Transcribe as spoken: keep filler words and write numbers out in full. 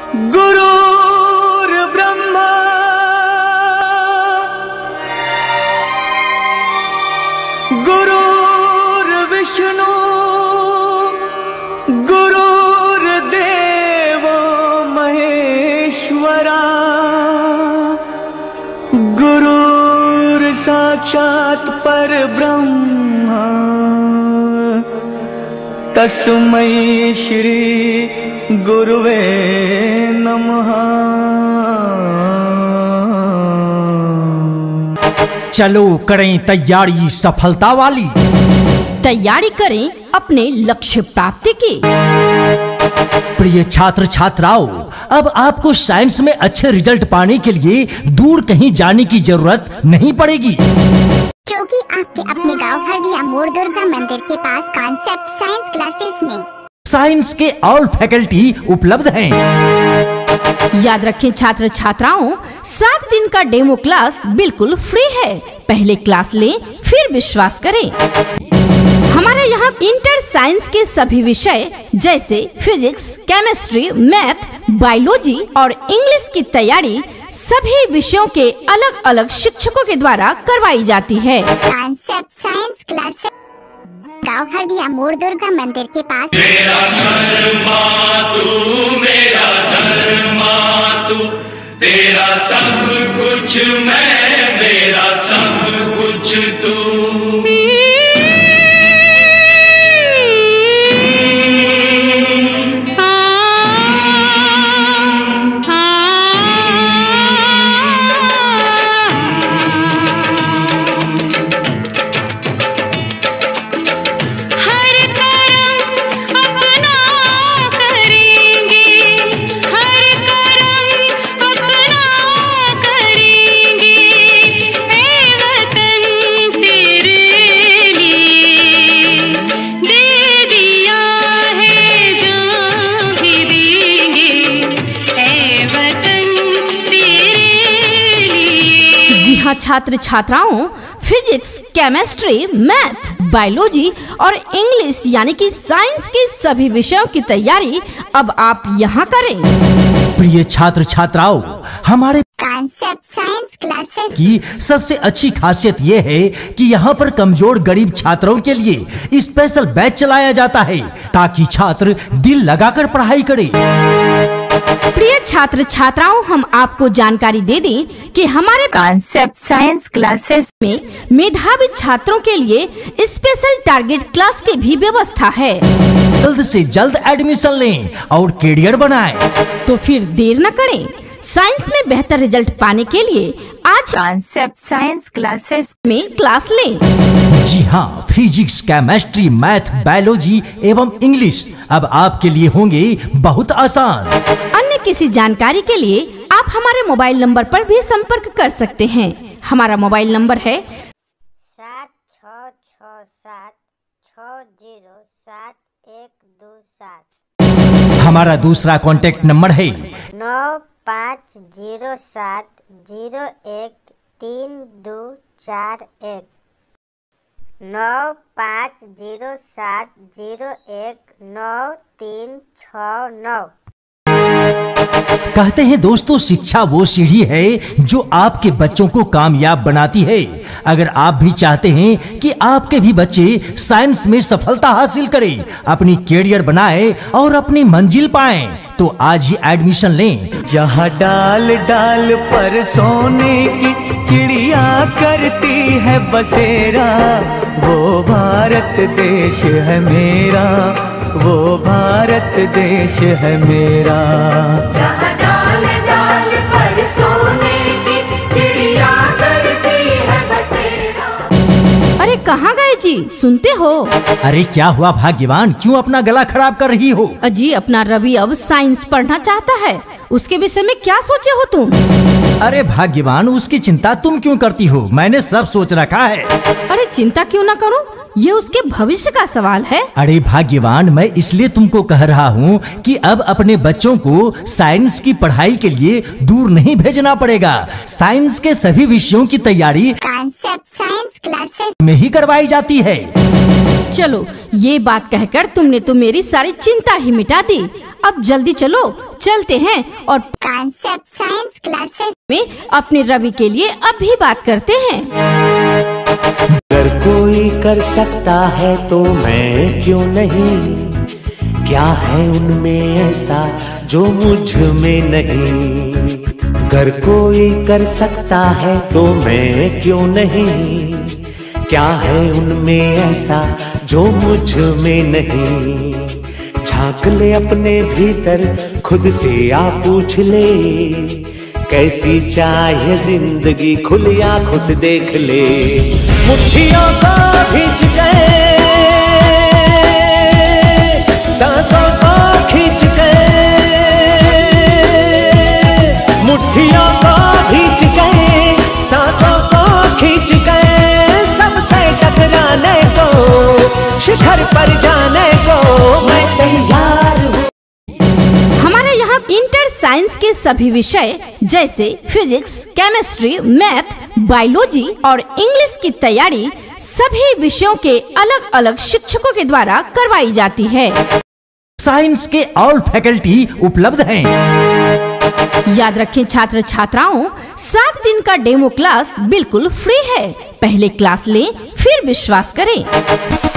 गुरुर्ब्रह्मा गुरुर्विष्णु गुरुर्देवो महेश्वरा गुरुर्साक्षात् परब्रह्मा तस्मै श्री गुरुवे नमः। चलो करें तैयारी सफलता वाली, तैयारी करें अपने लक्ष्य प्राप्ति की। प्रिय छात्र छात्राओं, अब आपको साइंस में अच्छे रिजल्ट पाने के लिए दूर कहीं जाने की जरूरत नहीं पड़ेगी, क्योंकि आपके अपने गांव हरदिया मोड़ दुर्गा मंदिर के पास कॉन्सेप्ट साइंस क्लासेस में साइंस के ऑल फैकल्टी उपलब्ध हैं। याद रखें छात्र छात्राओं, सात दिन का डेमो क्लास बिल्कुल फ्री है। पहले क्लास लें, फिर विश्वास करें। हमारे यहाँ इंटर साइंस के सभी विषय जैसे फिजिक्स, केमिस्ट्री, मैथ, बायोलॉजी और इंग्लिश की तैयारी सभी विषयों के अलग अलग शिक्षकों के द्वारा करवाई जाती है। कॉन्सेप्ट साइंस क्लासेस गांव हरदिया मोड़ दुर्गा मंदिर के पास। मेरा धर्मा तू, मेरा धर्मा तू, तेरा सब कुछ मैं, मेरा सब कुछ तू। छात्र छात्राओं, फिजिक्स, केमिस्ट्री, मैथ, बायोलॉजी और इंग्लिश यानी कि साइंस के सभी विषयों की तैयारी अब आप यहाँ करें। प्रिय छात्र छात्राओं, हमारे कॉन्सेप्ट साइंस क्लासेस की सबसे अच्छी खासियत ये है कि यहाँ पर कमजोर गरीब छात्रों के लिए स्पेशल बैच चलाया जाता है ताकि छात्र दिल लगाकर पढ़ाई करें। प्रिय छात्र छात्राओं, हम आपको जानकारी दे दें कि हमारे कॉन्सेप्ट साइंस क्लासेस में मेधावी छात्रों के लिए स्पेशल टारगेट क्लास की भी व्यवस्था है। जल्द से जल्द एडमिशन लें और करियर बनाएं। तो फिर देर न करें, साइंस में बेहतर रिजल्ट पाने के लिए आज कॉन्सेप्ट साइंस क्लासेस में क्लास लें। जी हाँ, फिजिक्स, केमिस्ट्री, मैथ, बायोलॉजी एवं इंग्लिश अब आपके लिए होंगे बहुत आसान। अन्य किसी जानकारी के लिए आप हमारे मोबाइल नंबर पर भी संपर्क कर सकते हैं। हमारा मोबाइल नंबर है सात छ छ सात छ जीरो सात एक दो सात। हमारा दूसरा कॉन्टेक्ट नंबर है नौ पाँच जीरो सात जीरो एक तीन दो चार एक। नौ पाँच जीरो सात जीरो एक नौ तीन छ नौ। कहते हैं दोस्तों, शिक्षा वो सीढ़ी है जो आपके बच्चों को कामयाब बनाती है। अगर आप भी चाहते हैं कि आपके भी बच्चे साइंस में सफलता हासिल करें, अपनी कैरियर बनाएं और अपनी मंजिल पाएं, तो आज ही एडमिशन लें। जहाँ डाल डाल पर सोने की चिड़िया करती है बसेरा, वो भारत देश है मेरा, वो भारत देश है मेरा। जहाँ डाल डाल पर सोने की चिड़िया करती है बसेरा। अरे कहाँ गए जी, सुनते हो? अरे क्या हुआ भाग्यवान, क्यों अपना गला खराब कर रही हो? अजी, अपना रवि अब साइंस पढ़ना चाहता है, उसके विषय में क्या सोचे हो तुम? अरे भाग्यवान, उसकी चिंता तुम क्यों करती हो? मैंने सब सोच रखा है। अरे चिंता क्यों ना करूं, ये उसके भविष्य का सवाल है। अरे भाग्यवान, मैं इसलिए तुमको कह रहा हूँ कि अब अपने बच्चों को साइंस की पढ़ाई के लिए दूर नहीं भेजना पड़ेगा। साइंस के सभी विषयों की तैयारी कॉन्सेप्ट साइंस क्लासेस में ही करवाई जाती है। चलो, ये बात कहकर तुमने तो मेरी सारी चिंता ही मिटा दी। अब जल्दी चलो, चलते हैं और कॉन्सेप्ट साइंस क्लासेस में अपने रवि के लिए अभी बात करते हैं। अगर कोई कर सकता है तो मैं क्यों नहीं, क्या है उनमें ऐसा जो मुझ में नहीं। अगर कोई कर सकता है तो मैं क्यों नहीं, क्या है उनमें ऐसा जो मुझ में नहीं। झांक ले अपने भीतर खुद से आ पूछ ले, कैसी चाहिए जिंदगी खुली आंखों से देख ले। मुट्ठियों को भींच गए, सांसों को खींच गए, मुट्ठियों को भींच गए, सांसों को खींच गए, सबसे टकराने को, शिखर पर जाने को मैं तैयार हूँ। हमारे यहाँ इंटर साइंस के सभी विषय जैसे फिजिक्स, केमिस्ट्री, मैथ, बायोलॉजी और इंग्लिश की तैयारी सभी विषयों के अलग अलग शिक्षकों के द्वारा करवाई जाती है। साइंस के ऑल फैकल्टी उपलब्ध हैं। याद रखें छात्र छात्राओं, सात दिन का डेमो क्लास बिल्कुल फ्री है। पहले क्लास लें, फिर विश्वास करें।